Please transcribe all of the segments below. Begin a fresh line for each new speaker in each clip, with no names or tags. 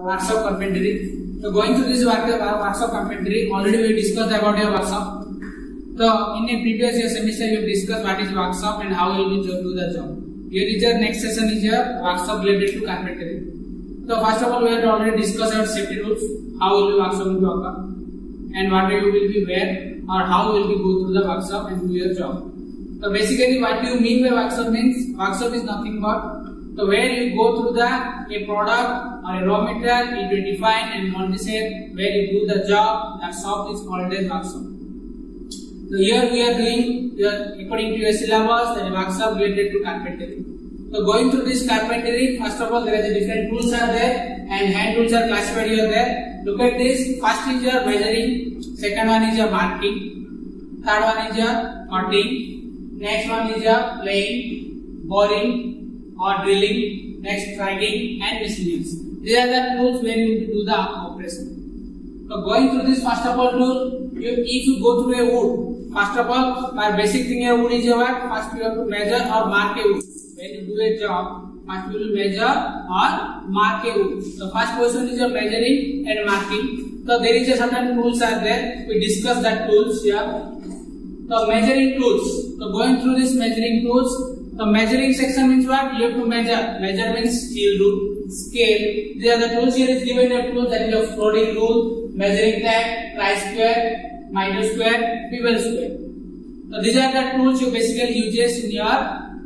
workshop carpentry. So going through this workshop carpentry, already we discussed about your workshop. So in a previous year semester we discussed what is workshop and how you will do the job. Here is your next session is your workshop related to carpentry. So first of all we have already discussed our safety rules, how will the workshop will occur and what you will be wear or how will we go through the workshop and do your job. So basically what you mean by workshop means workshop is nothing but so where you go through a product or a raw material, you define and multi-shape, where you do the job, that shop is called as workshop. So here we are doing according to your syllabus the workshop related to carpentry. So going through this carpentry, first of all there is a different tools are there and hand tools are classified here there. Look at this, first is your measuring, second one is your marking, third one is your cutting, next one is your laying, boring or drilling, next dragging and miscellaneous. These are the tools when you do the operation. So going through this first of all tool, if you go through a wood, first of all my basic thing here wood is your what? First you have to measure or mark a wood. When you do a job, first you will measure or mark a wood. The first position is your measuring and marking. So there is a certain tools are there. We discuss that tools here. So measuring tools. So going through this measuring tools. The measuring section means what? You have to measure. Measure means steel rule, scale. These are the tools. Here is given a tool that is a floating rule, measuring tape, tri-square, miter square, bevel square. So these are the tools you basically use in your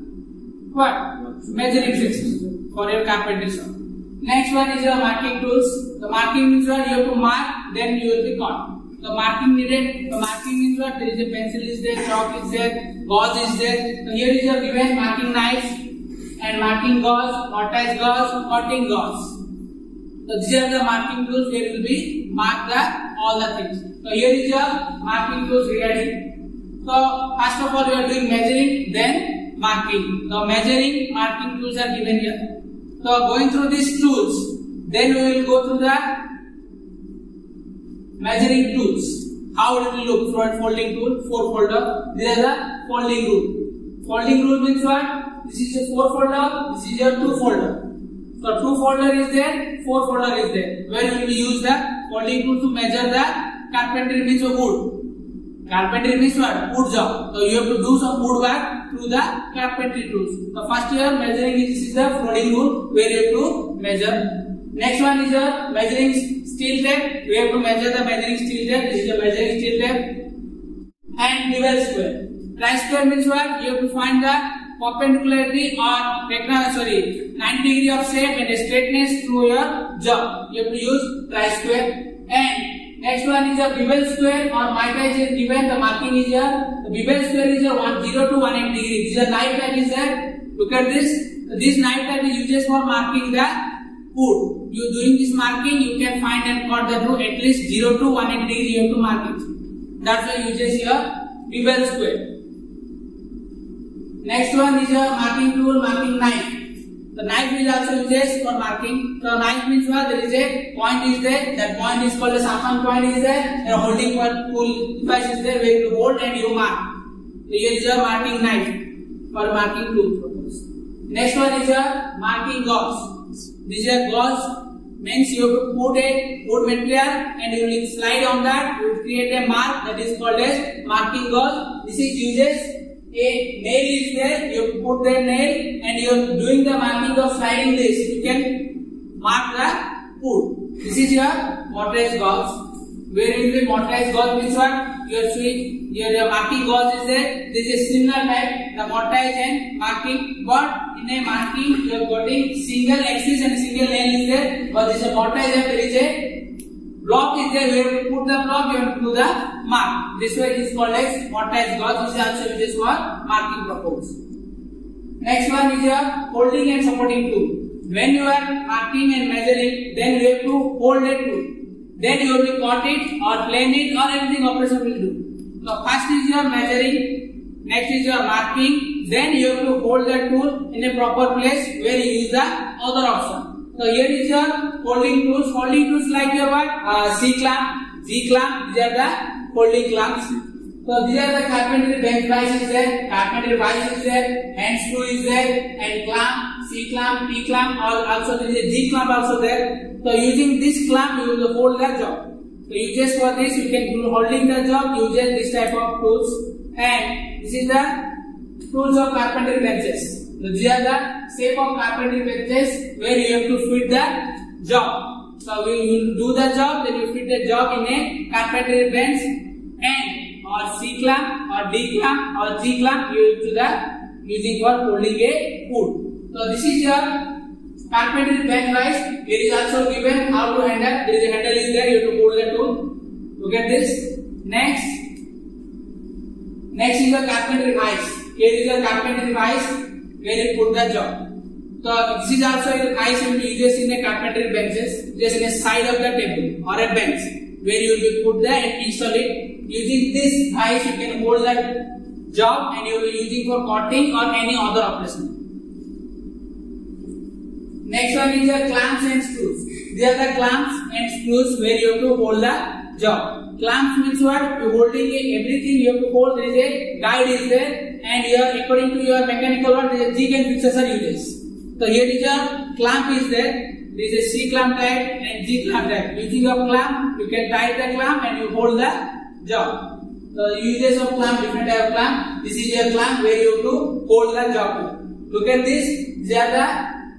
what? Measuring section for your carpentry shop. Next one is your marking tools. The marking means what? You have to mark, then you will be cut. The marking needed. The marking means what? There is a pencil is there, chalk is there, gauze is there. So here is your given marking knife and marking gauze, mortise gauze, cutting gauze. So these are the marking tools where you will be mark all the things. So here is your marking tools regarding. So first of all you are doing measuring, then marking. So measuring, marking tools are given here. So going through these tools, then we will go through the measuring tools. How it will look? Front folding tool, 4 folder. These are the folding rule. Folding rule means what? This is a 4 folder, this is your 2 folder. So 2 folder is there, 4 folder is there. Where you will use the folding tool to measure the carpentry means of wood. Carpentry means what? Wood job. So you have to do some wood work through the carpentry tools. The first year measuring is the folding rule where you have to measure. Next one is your measuring steel tape. We have to measure the measuring steel tape. This is the measuring steel tape. And bevel square. Tri-square means what? You have to find the perpendicularity or 90 degree of shape and straightness through your job. You have to use tri-square. And next one is your bevel square or mitre is given. The marking is here. The bevel square is your 0 to 180 degree. This is a knife type is there. Look at this. This knife type is used for marking the wood. You doing this marking, you can find and cut the wood at least 0 to 180 degree. You have to mark it. That's why you use your bevel square. Next one is your marking tool, marking knife. The knife is also used for marking. So knife means what? There is a point is there. That point is called a sharpen point is there. A holding point tool device is there where you hold and you mark. So here is your marking knife for marking tool. Next one is your marking gauze. This is a gauze. Means you have to put a wood material and you will slide on that. You will create a mark that is called as marking gauze. This is uses a nail is there. You have to put the nail and you are doing the marking of sliding this. You can mark the wood. This is your mortise gauze. Where you will be mortise gauze means what? You are showing your marking gauze is there. This is similar type, the mortise and marking, but in a marking you are getting single axis and single line is there. But this is a mortise and there is a block is there. You have to put the block, you have to do the mark. This way it is called as mortise gauze. This is also used for marking purpose. Next one is your holding and supporting tool. When you are marking and measuring, then you have to hold a tool. Then you will cut it or plane it or anything operation will do. So first is your measuring, next is your marking, then you have to hold the tool in a proper place where you use the other option. So here is your holding tools. Holding tools like your what? C-clamp, Z-clamp, these are the holding clamps. So these are the carpentry bench vise is there, carpentry vise is there, hand screw is there, and clamp, C clamp, T clamp, or also there is a G clamp also there. So using this clamp, you will hold the job. So uses for this, you can do holding the job, uses this type of tools, and this is the tools of carpentry benches. So these are the shape of carpentry benches where you have to fit the job. So you will do the job, then you fit the job in a carpentry bench, and or C clamp or D clamp or G clamp you use to the using for holding a wood. So this is your carpentry bench wise. Here is also given how to handle. There is a handle is there. You have to hold the tool. Look at this. Next is the carpentry vise. Here is the carpentry vise where you put the job. So this is also your vise will be used in a carpentry benches, just in a side of the table or a bench where you will be put there and install it. Using this vise you can hold the job and you will be using for cutting or any other operation. Next one is the clamps and screws. These are the clamps and screws where you have to hold the job. Clamps means what? You holding everything you have to hold. There is a guide is there, and here according to your mechanical one, there is a jig and fixtures are used. So here is a clamp is there. There is a C clamp type and G clamp type. Using a clamp, you can tie the clamp and you hold the job. The uses of clamp, different type of clamp. This is your clamp where you have to hold the job. Look at this. These are the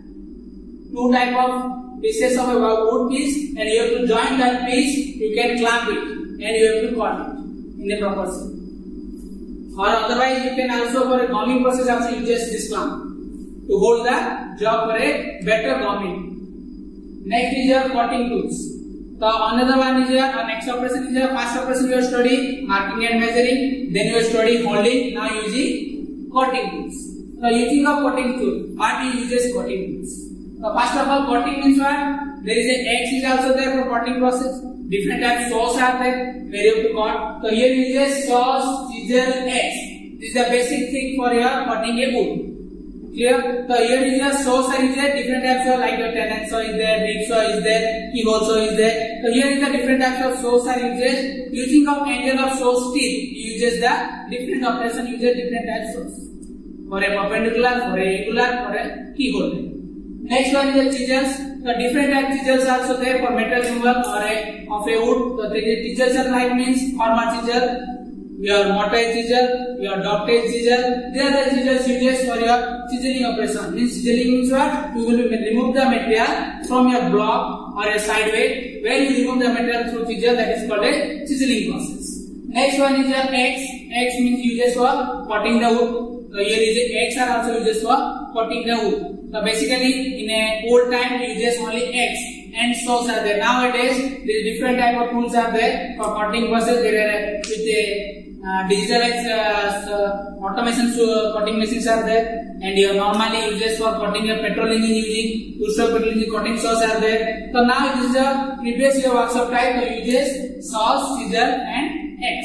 two type of pieces of a wood piece, and you have to join that piece. You can clamp it and you have to cut it in a proportion. Or otherwise, you can also for a gumming process also use this clamp to hold the job for a better gumming. Next is your cutting tools. So another one is your next operation is your first operation you study marking and measuring, then you study holding, now using cutting tools. So using a cutting tool, what you uses cutting tools. So first of all, cutting means what? There is a X is also there for cutting process. Different types of saws are there where you have to cut. So here you use saws, chisel, X. This is the basic thing for your cutting a wood. Clear? So here is your saws are there, different types of like your tenon saw is there, rib saw is there, keyhole saw is there. So here is the different types of saws are used. Using of angle of saw steel, you uses the different operation uses different types of saws. For a perpendicular, for a angular, for a keyhole. Next one is the chisels. So different type chisels also there for metal removal or of a wood. So the chisels are like means formal chisel, your mortise chisel, your dovetail chisel. These are the chisels used for your chiseling operation. Means chiseling means what? You will remove the material from your block or a sideway. Where you remove the material through chisel, that is called a chiseling process. Next one is your X. X means used for cutting the wood. So here is a X are also used for cutting the wood. So basically in a old time you use only X and saws are there. Nowadays there is different type of tools are there for cutting process. There are with a digitalized automation cutting machines are there, and you normally uses for cutting a petrol engine using petrol engine cutting saws are there. So now it is the previous year workshop type. So uses saws, chisel and X.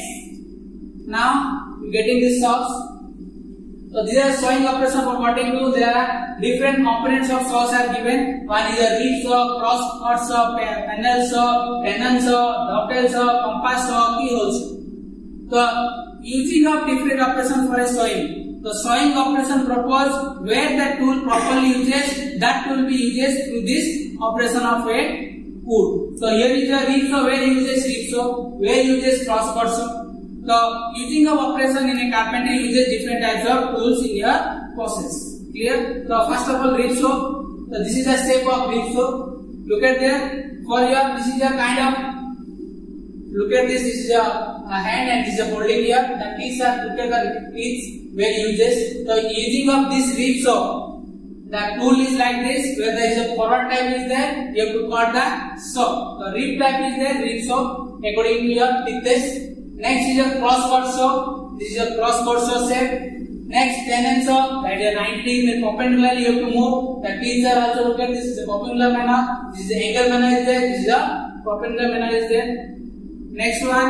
Now you getting this saws. So these are sawing operation for cutting tool. There are different components of saws are given. One is a rib saw, cross cut saw, panel saw, tenon saw, dovetail saw, compass saw, keyhole saw. So using of different operation for a sawing. The sawing operation propose where the tool properly uses, that tool be used through this operation of a wood. So here is a rib saw where uses rib saw, where uses cross cut saw. So using of operation in a carpentry uses different types of tools in your process. Clear? So first of all, rib saw. So this is the shape of rib saw. Look at there. For your this is a kind of. Look at this. This is a hand and this is a holding here. The teeth are look at the teeth where uses. So using of this rib saw, the tool is like this. Where there is a forward type is there, you have to cut the saw. The rib type is there, rib saw according to your thickness. Next is a cross cut saw. This is a cross cut saw shape. Next tenon saw, that is a 90 in perpendicular you have to move. The teeth are also look at this is a perpendicular manner. This is the angle manner is there. This is a perpendicular manner is there. Next one,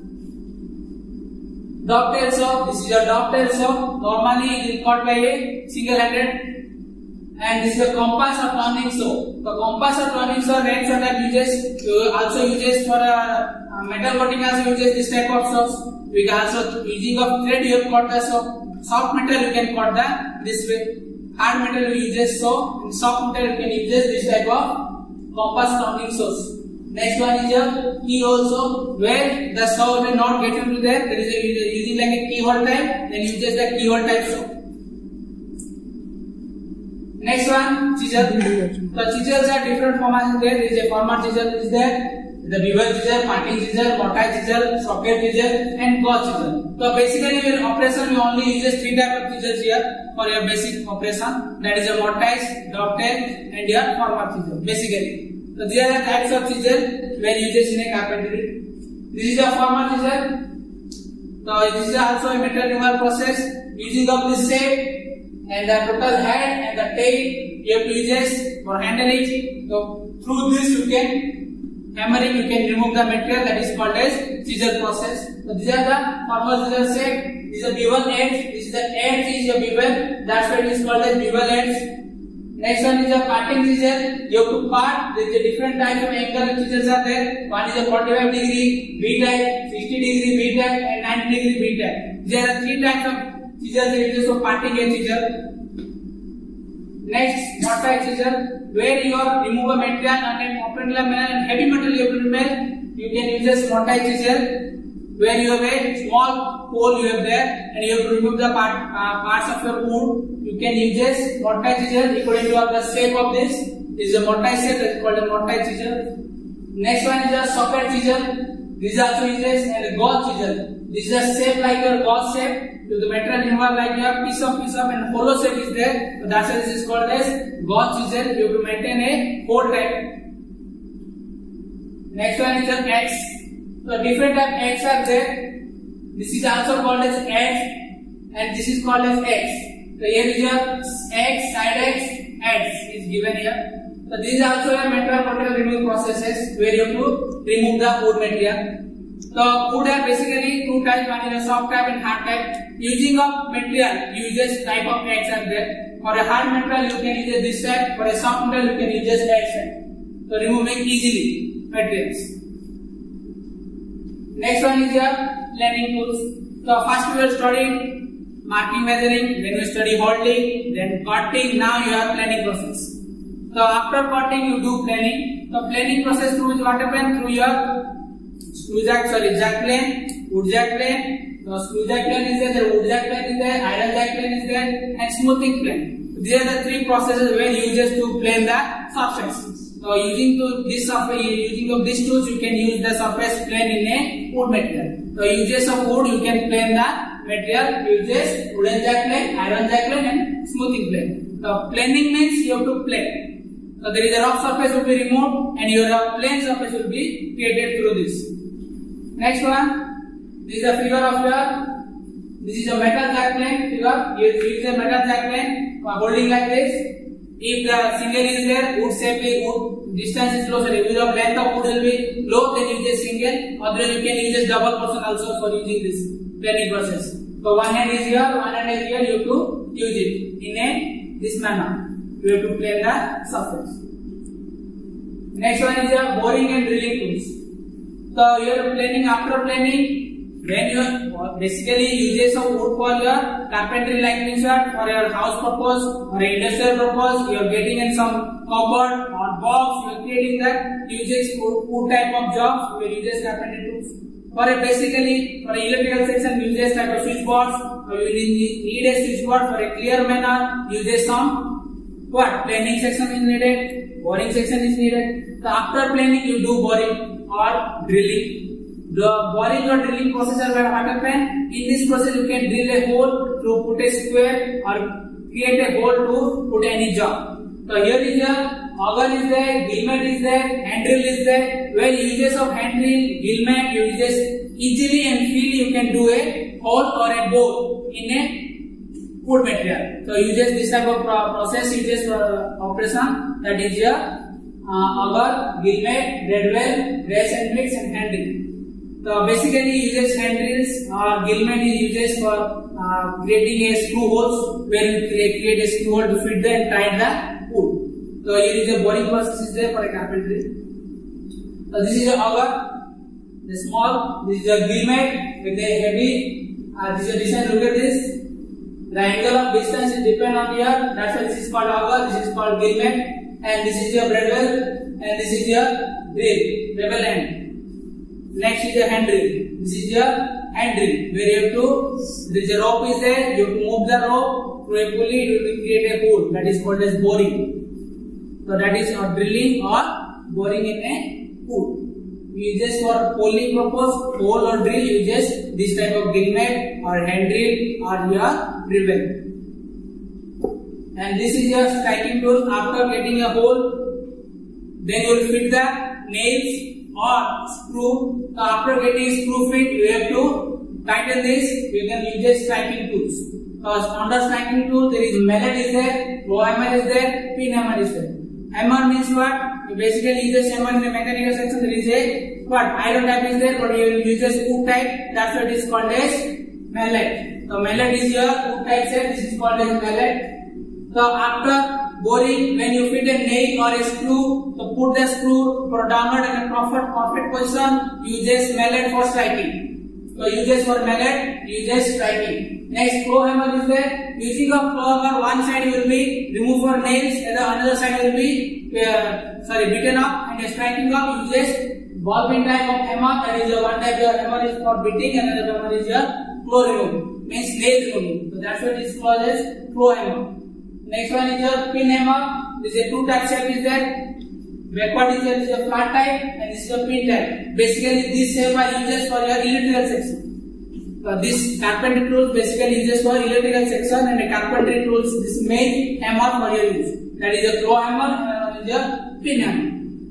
dovetail saw. This is a dovetail saw. Normally it is cut by a single-handed. And this is a compass or turning saw. The compass or turning saw range for that uses also uses for a metal cutting also uses this type of saws. We can also using of thread you have cut the saw. Soft metal you can cut the this way. hard metal you uses saw, and soft metal you can use this type of compass counting source. Next one is a keyhole saw, where the saw will not get into there. There is a using like a keyhole type, then uses the keyhole type saw. Next one, chisel. The chisels are different formats there. There is a format chisel is there, the bevel chisel, parting chisel, mortise chisel, socket chisel, and gauge chisel. So basically, your operation you only uses three type of chisels here for your basic operation. That is a mortise, dovetail, and your format chisel. Basically, so these are the types of chisel when used in a carpentry. This is a format chisel. So this is also a metal removal process using of this shape. And the total head and the tail you have to use for handling. So through this you can hammering, you can remove the material, that is called as chisel process. So these are the formal chisel shape. This is a bevel edge. This is the edge is a bevel. That's why it is called as bevel edge. Next one is a parting chisel. You have to part. There is a different type of angle chisels are there. One is a 45 degree B type, 60 degree B type, and 90 degree B type. There are three types of chisel uses for parting a chisel. Next, mortise chisel, where you remove a material and perpendicular manner and heavy metal you have to remove. You can use this mortise chisel, where you have a small hole you have there, and you have to remove the parts of your wood. You can use this mortise chisel according to the shape of this. This is a mortise shape, that is called a mortise chisel. Next one is a socket chisel. This also uses and a gauge chisel. This is a shape like your gauge shape. So the material involved like your piece of and hollow shape is there. So that's why this is called as gauge chisel. You have to maintain a hole type. Next one is an X. So different type X are there. This is also called as X, and this is called as X. So here is your X, side X is given here. So this is also a material removal processes where you have to remove the wood material. So wood are basically two types, one is a soft type and hard type. Using of material, uses type of X are there. For a hard material, you can use this type. For a soft material, you can use X type. So removing easily materials. Next one is your planing tools. So first we will study marking, measuring, then we study holding, then cutting. Now you have planing process. So after cutting, you do planing. So planing process through what happens? Through your jack plane, wood jack plane. So screw jack plane is there, the wood jack plane is there, iron jack plane is there, and smoothing plane. These are the three processes where you use to plane the surface. So using these tools, you can use the surface plane in a wood material. So uses of wood, you can plane the material. Uses wooden jack plane, iron jack plane, and smoothing plane. So planing means you have to plane. So there is a rough surface will be removed, and your plane surface will be created through this. Next one, this is a figure of this is a metal jack plane figure. You use a metal jack plane holding like this. If the single is there, wood shape is wood, distance is closer. If the length of wood will be low, then use a single. Otherwise, you can use a double portion also for using this planing process. So one hand is here, one hand is here. You have to use it in this manner. You have to plane the surface. Next one is your boring and drilling tools. So you are planing. After planing, when you basically uses of wood for your carpentry like this for your house purpose or industrial purpose, you are getting in some cupboard or box, you are creating that uses wood type of jobs, you uses carpentry tools. For a basically for electrical section, uses type of switchboards, or you need a switchboard for a clear manner, uses some planing section is needed, boring section is needed. So after planing, you do boring or drilling. The boring or drilling process are what happen. In this process, you can drill a hole to put a square or create a hole to put any job. So here is the auger is there, gillmet is there, hand drill is there. Where uses of hand drill, gillmet, you just easily and freely you can do a hole or a bore in a wood material. So uses this type of process, uses operation, that is your auger, gillmet, red well, brace and mix, and hand drill. So basically uses hand drills or gillmet is uses for creating a screw holes where you create a screw hole to fit the and tie the wood. So here is a boring process is there for a carpentry. So this is a auger, the small. This is a gillmet with a heavy. This is a design. Look at this. The angle of distance is depend on here. That's why this is called auger, this is called gillman, and this is your Bradwell, and this is your drill, bevel end. Next is your hand drill. This is your hand drill, where you have to, there is a rope is there, you have to move the rope through a pulley, it will create a hole. That is called as boring. So that is your drilling or boring in a hole. You just for polling purpose, hole or drill, you just this type of gillman or hand drill or your drill. And this is your striking tool. After getting a hole, then you will fit the nails or screw. So after getting screw fit, you have to tighten this. You can use a striking tools. Because under striking tool, there is mallet is there, blow hammer is there, pin hammer is there. Hammer means what? You basically use a hammer in the mechanical section. There is a what? Iron type is there, but you will use a screw type. That's what is called as mallet. So mallet is your screw type set. This is called as mallet. So after boring, when you fit a nail or a screw, so put the screw for downward in a perfect position. Use a mallet for striking. So uses for mallet, uses striking. Next, flow hammer is there. Using a flow hammer, one side will be remove for nails, and the another side will be beaten up, and striking up uses ball peen type of hammer. That is your one type of hammer is for beating, and another hammer is your flow removing, means nail removing. So that's what is called as flow hammer. Next one is your pin hammer. This is a two type shape is there. Backward is your flat type, and this is your pin type. Basically, this shape are uses for your electrical section. This carpentry tools basically uses for electrical section, and the carpentry tools this main hammer for your use. That is a flow hammer, and is your pin hammer.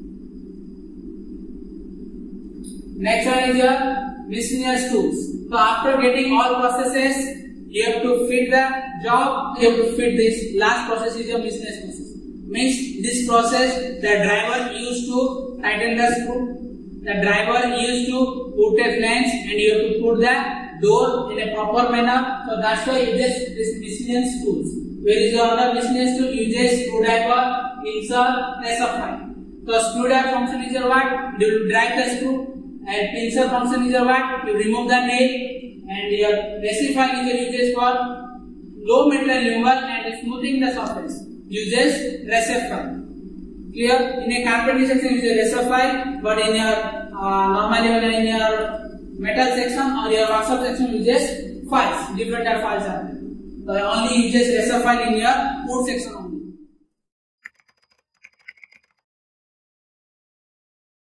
Next one is your miscellaneous tools. So after getting all processes, you have to fit the job. You have to fit this. Last process is your miscellaneous process. Means this process the driver used to tighten the screw. The driver used to put a flange, and you have to put the door in a proper manner. So that's why you use this miscellaneous tools. Where is your other miscellaneous tool? You use screwdriver, pincer, pressure file. So screwdriver function is your what? You drive the screw, and pincer function is your what? You remove the nail, and your pressure file is used for low metal removal and smoothing the surface. Uses pressure file. Clear? In a carpentry section, use a pressure file, but in your normally in your metal section or your workshop section, uses files. Different files are there. So only uses pressure file in your wood section only.